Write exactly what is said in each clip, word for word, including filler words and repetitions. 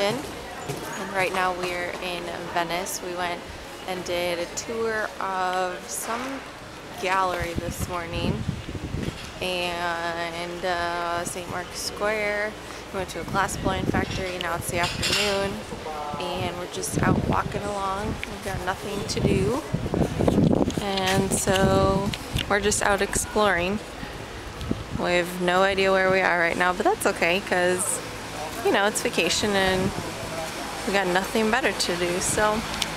Washington, and right now we're in Venice. We went and did a tour of some gallery this morning, and uh, Saint Mark's Square. We went to a glass blowing factory. Now it's the afternoon, and we're just out walking along. We've got nothing to do, and so we're just out exploring. We have no idea where we are right now, but that's okay because, you know, it's vacation and we got nothing better to do, so.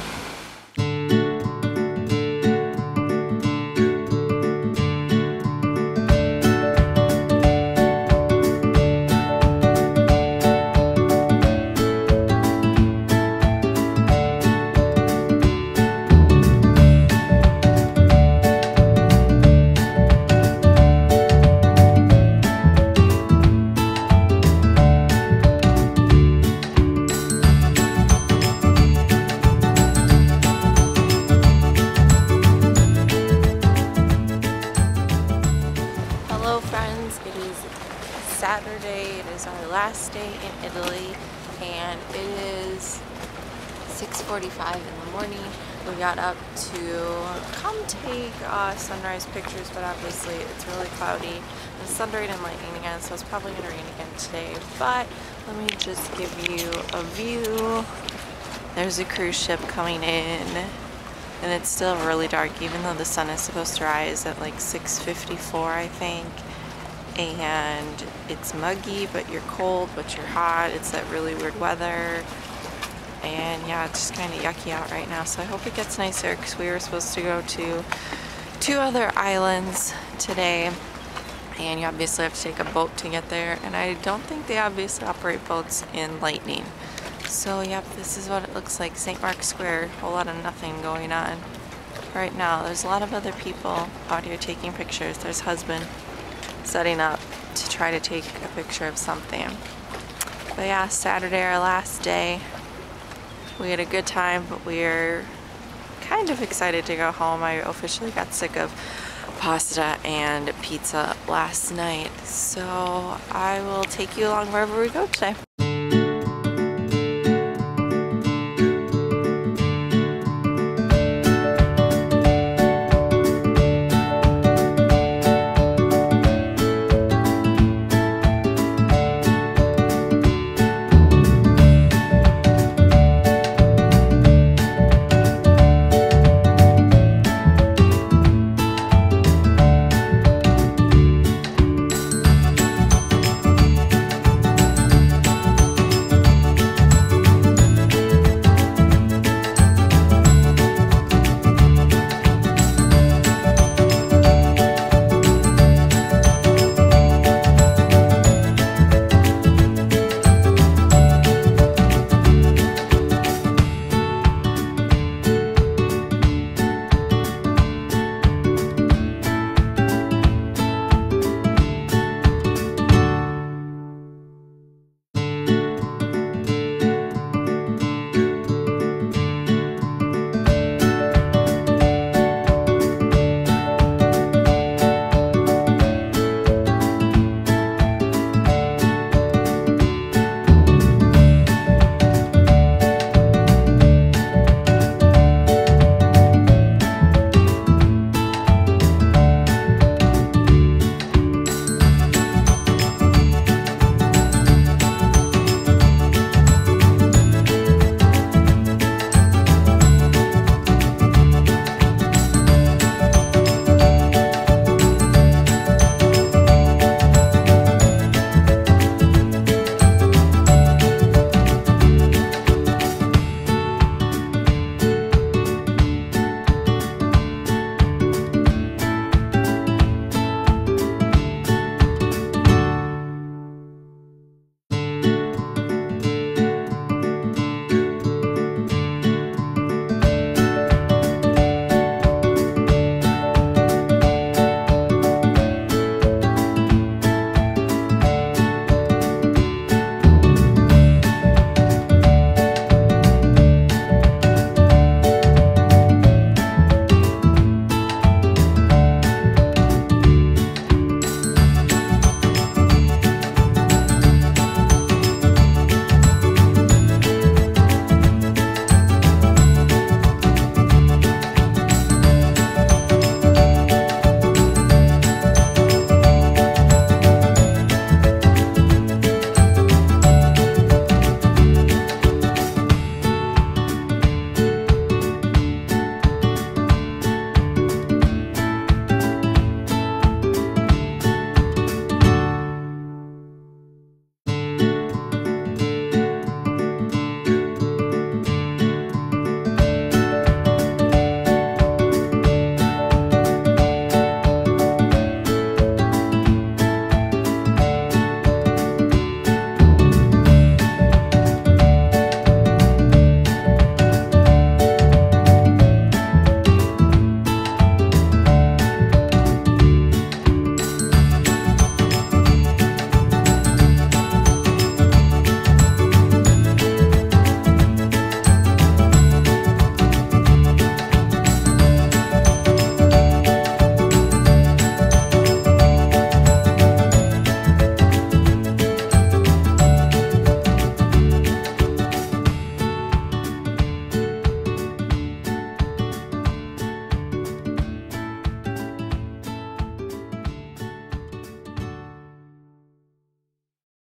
Hello friends, it is Saturday, it is our last day in Italy, and it is six forty-five in the morning. We got up to come take uh, sunrise pictures, but obviously it's really cloudy. It's thundering and lightning again, so it's probably going to rain again today, but let me just give you a view. There's a cruise ship coming in. And it's still really dark, even though the sun is supposed to rise at like six fifty-four, I think. And it's muggy, but you're cold, but you're hot. It's that really weird weather. And yeah, it's just kind of yucky out right now. So I hope it gets nicer, because we were supposed to go to two other islands today. And you obviously have to take a boat to get there. And I don't think they obviously operate boats in Lightning. So yep, this is what it looks like. Saint Mark's Square, a whole lot of nothing going on right now. There's a lot of other people out here taking pictures. There's husband setting up to try to take a picture of something. But yeah, Saturday, our last day. We had a good time, but we're kind of excited to go home. I officially got sick of pasta and pizza last night. So I will take you along wherever we go today.